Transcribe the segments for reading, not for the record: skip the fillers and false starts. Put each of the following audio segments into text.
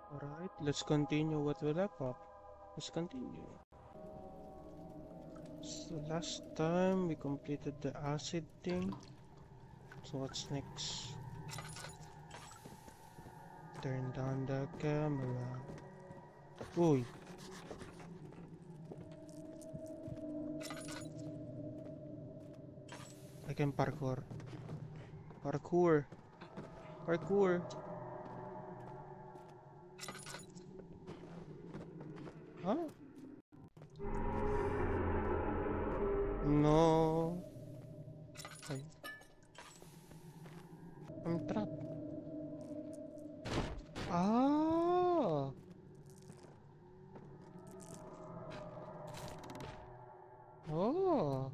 Alright, let's continue what we left off. Let's continue. So last time we completed the acid thing. So what's next? Turn down the camera. Uy! I can parkour. Parkour! Parkour! Huh? No! Ay, I'm trapped. Ah! Oh!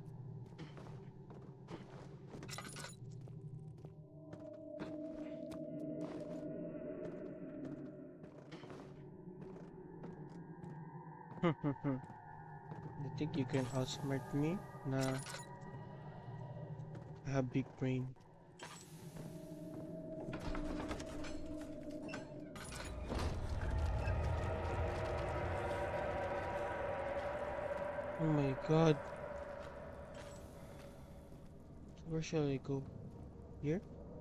You think you can outsmart me? Nah, I have big brain. Oh my god. So where shall I go? Here?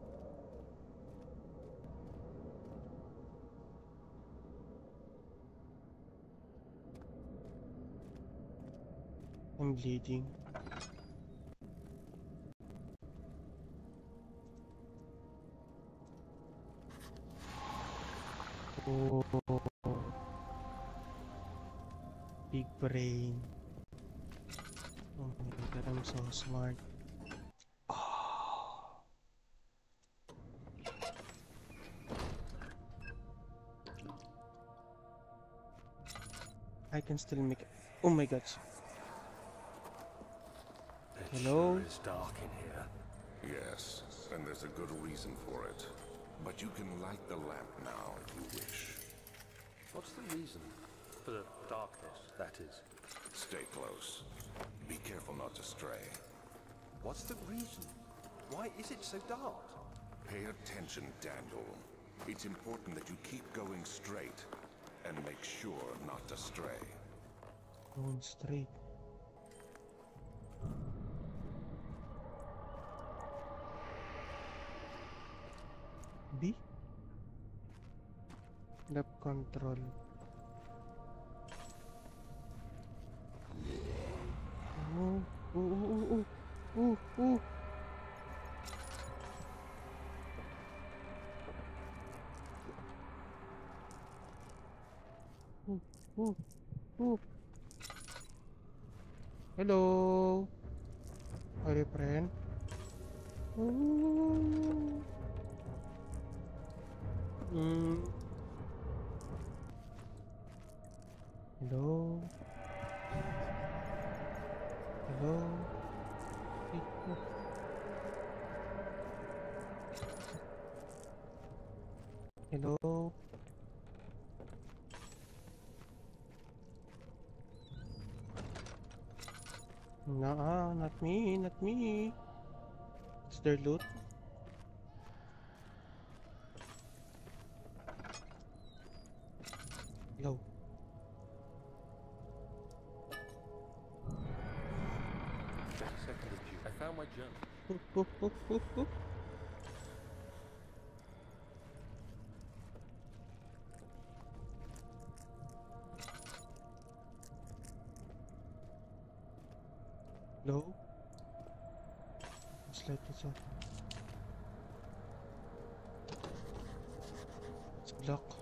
I'm bleeding. Oh, big brain. Oh my god, I'm so smart. Oh, I can still make it. Oh my god. It Hello? sure is dark in here. Yes, and there's a good reason for it. But you can light the lamp now if you wish. What's the reason? For the darkness, that is. Stay close. Be careful not to stray. What's the reason? Why is it so dark? Pay attention, Daniel. It's important that you keep going straight and make sure not to stray. Going straight. B? Left control. Oh, oh, oh, oh, oh, oh. Oh, oh, oh. Hello? Are you friend? Oh. Mm. Hello? Hello? Hey, oh. Hello? Nah, not me, not me. Is there loot? Hello? Just a second, you. I found my journal. Oh, oh, oh, oh, oh. Hello? Let's light this up. It's blocked.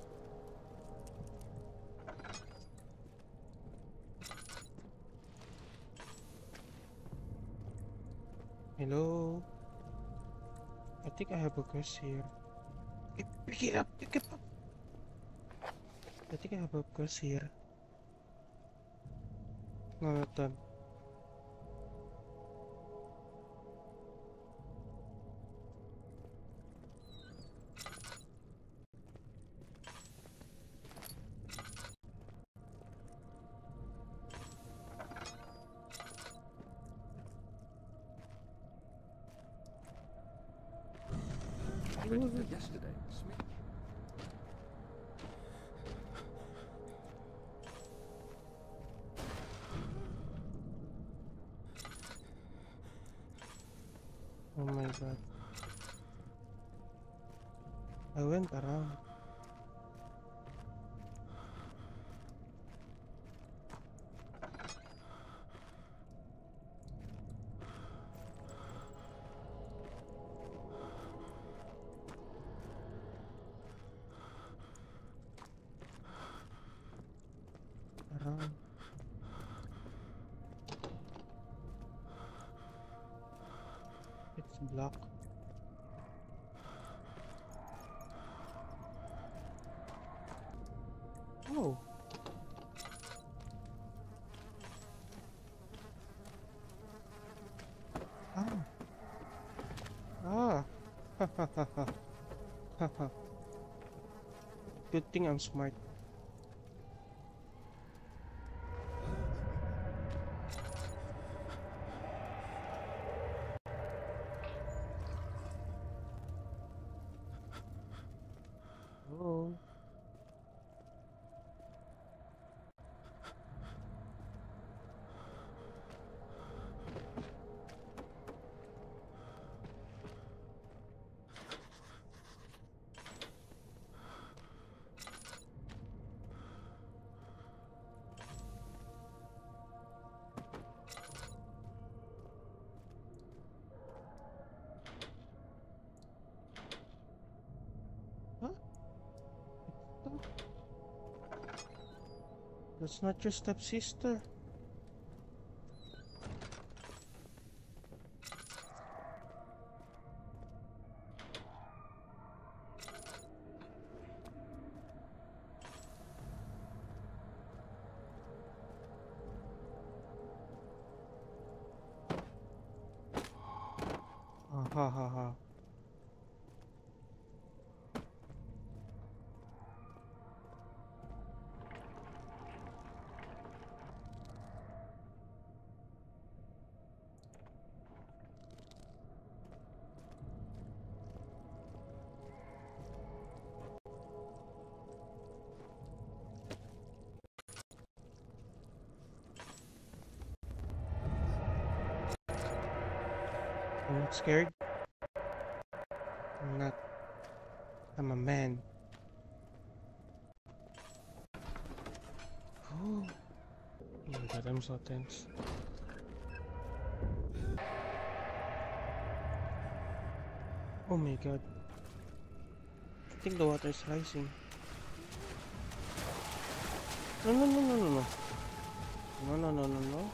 Hello? I think I have a quest here. Pick it up, pick it up. I think I have a quest here. No, not done. Registered yesterday. Smith. Oh my god. I went around. Around. It's blocked. Oh. Ah. Ah. Ha ha ha ha. Ha ha. Good thing I'm smart. Oh. Huh? Oh, that's not your stepsister. Ah, ha ha ha. I'm not scared. I'm not. I'm a man. Oh. Oh my god, I'm so tense. Oh my god. I think the water is rising. No, no, no, no, no, no. No, no, no, no, no.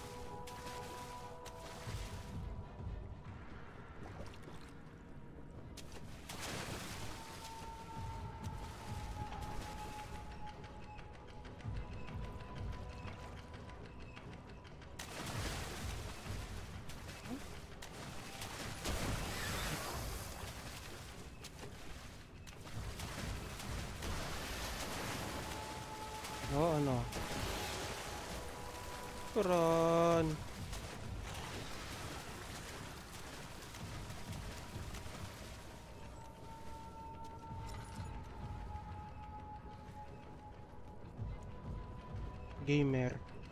No, ano. Run. Gamer.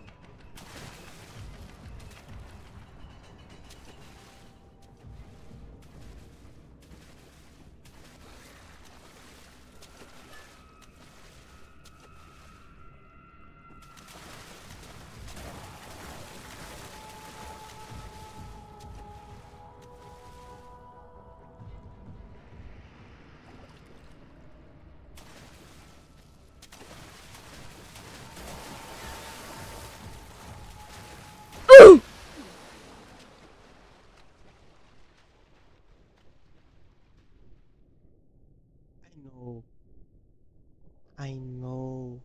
I know. I know.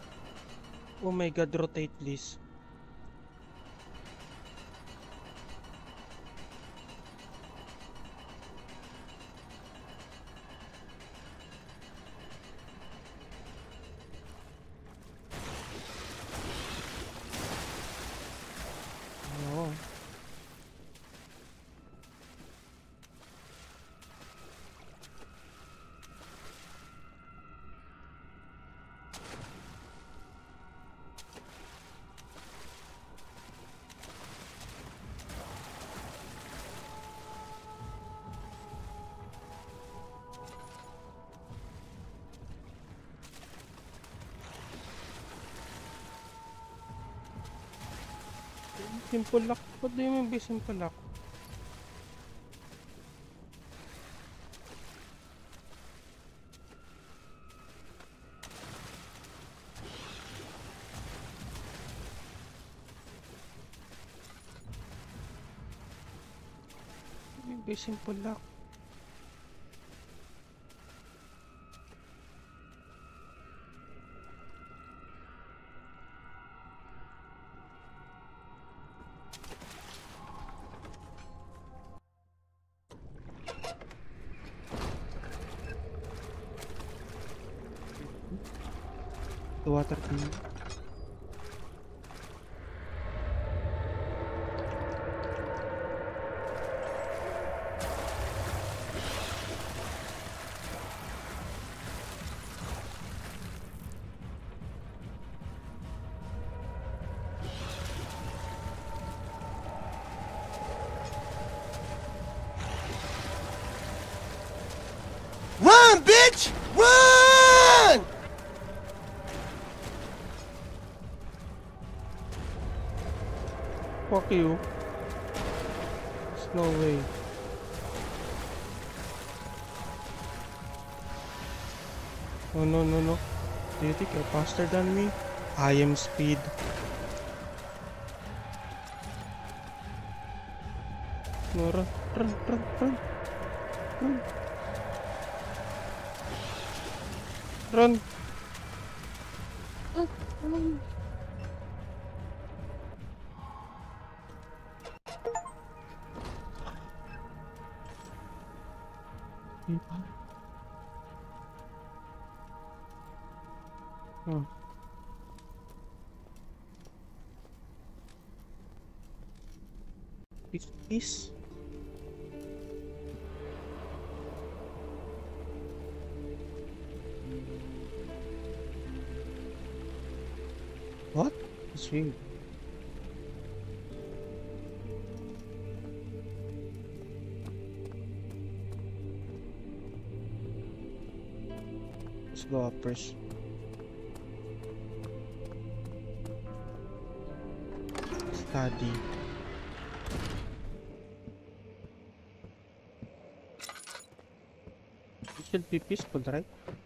Oh my god, rotate please. Simple lock? What do you mean by simple lock? What do you mean by simple lock? The water thing. Run, bitch! Run! Fuck you. There's no way. Oh no no no. Do you think you're faster than me? I am speed. No, run, run, run, run, run. Run. Run. Hmm. Please. What? It's weird. Let's go up first. Study. It should be peaceful, right?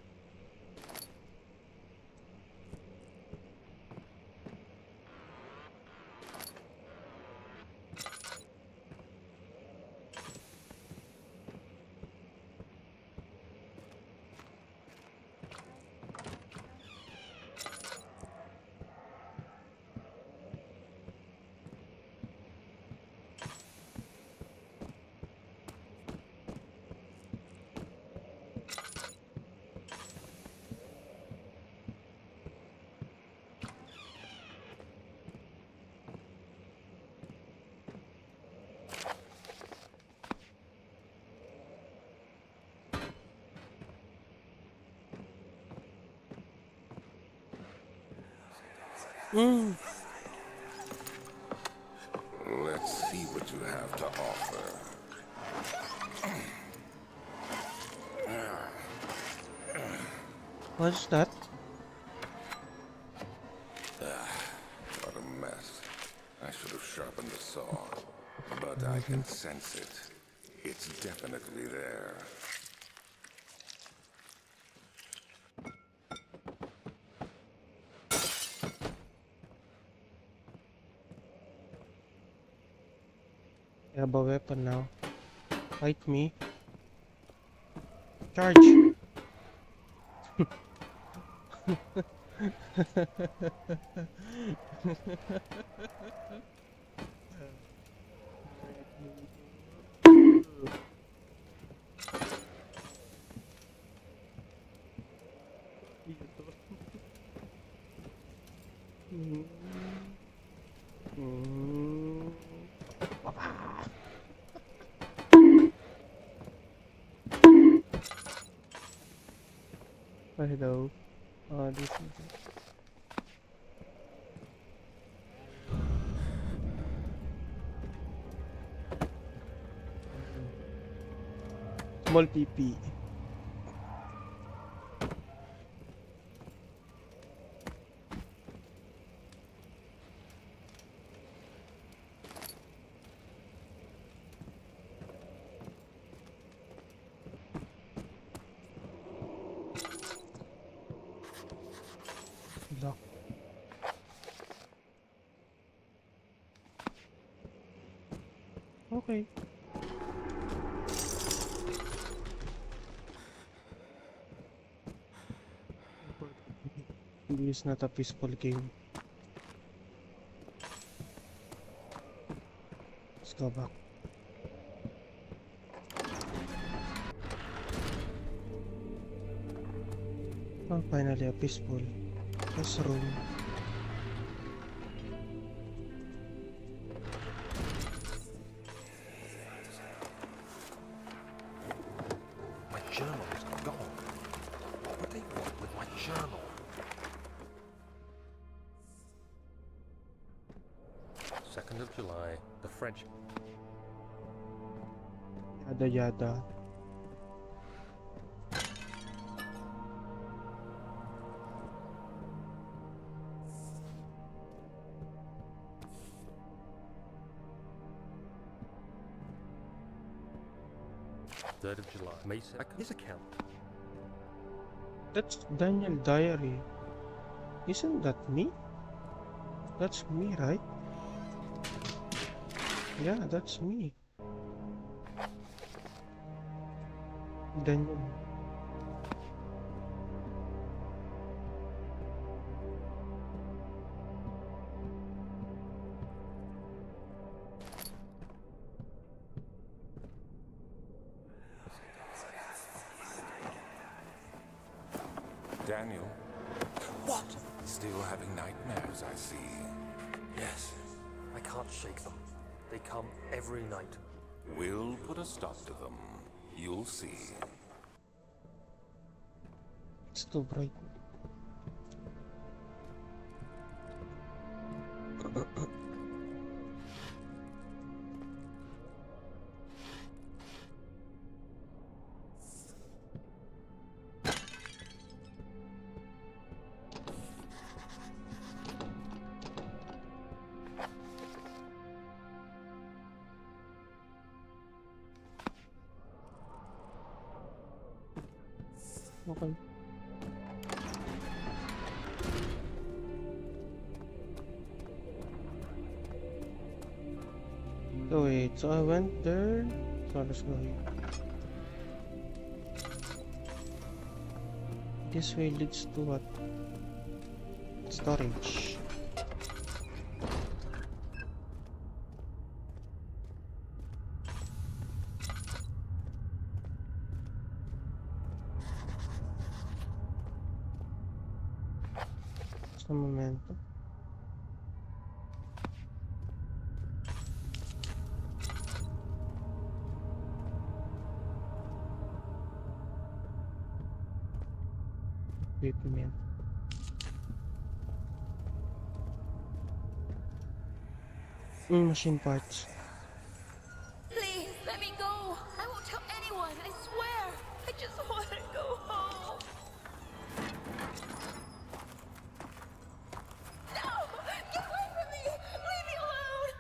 Mm. Let's see what you have to offer. What's that? What a mess. I should have sharpened the saw. But I can sense it. It's definitely there. I have a weapon now. Fight me. Charge! Hello. This is small PP. Okay. This is not a peaceful game. Let's go back. Oh, finally a peaceful classroom. My journal is gone. What would they want with my journal? 2nd of July, the French. Yada yada. Third of July. Mason. His account. That's Daniel Diary. Isn't that me? That's me, right? Yeah, that's me. Daniel. Daniel, What? still having nightmares, I see. Yes. I can't shake them. They come every night. We'll put a stop to them. You'll see. It's too bright. Okay. So wait, so I went there. So let's go here. This way leads to what? Storage. Just a momento. Equipment. Machine parts. Please, let me go. I won't tell anyone, I swear. I just want to go home. No! Get away from me! Leave me alone!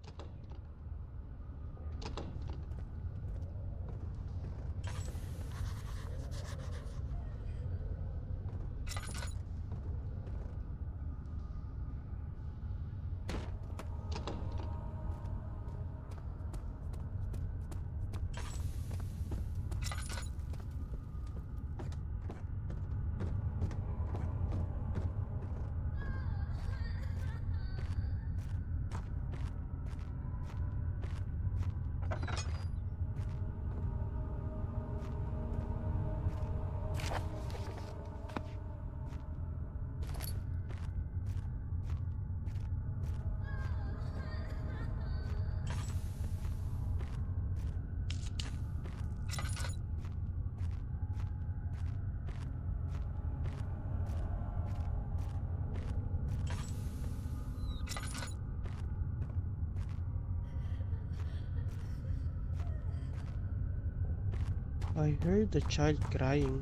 I heard the child crying.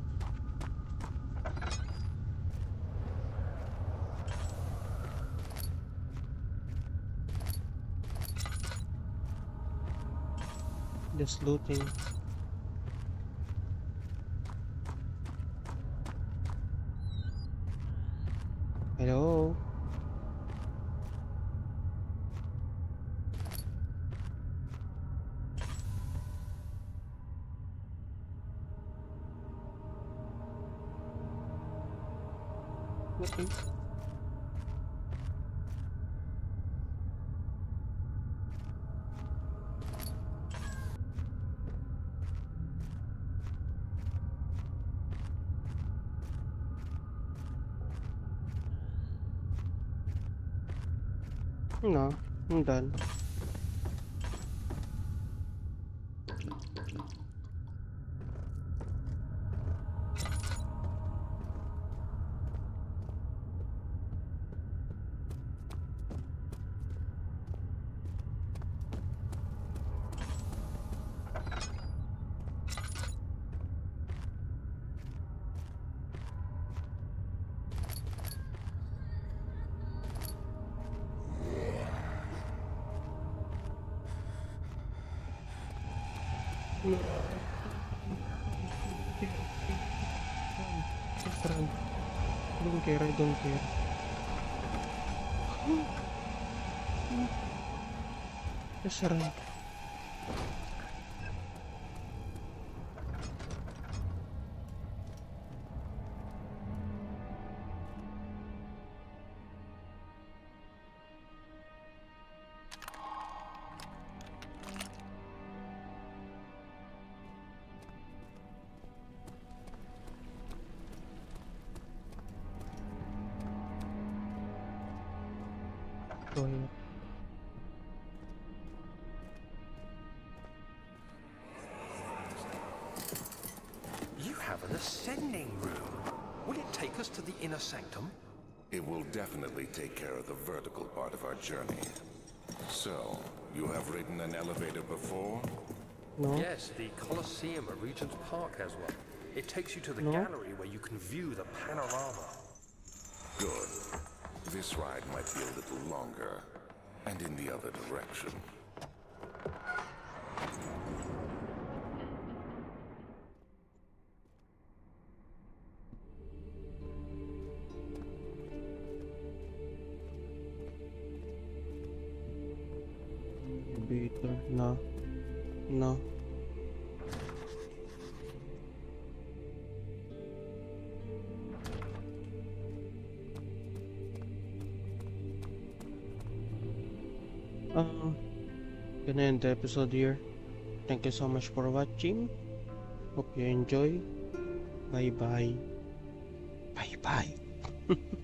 Just looting. Hello? Okay. No, I'm done. No. Just run. I don't care, I don't care. Just run. Go ahead. You have an ascending room. Will it take us to the inner sanctum? It will definitely take care of the vertical part of our journey. So, you have ridden an elevator before? No? Yes, the Colosseum at Regent's Park has one. It takes you to the No. gallery where you can view the panorama. Good. This ride might be a little longer, and in the other direction. Elevator. No. No. Gonna end the episode here. Thank you so much for watching. Hope you enjoy. Bye bye. Bye bye.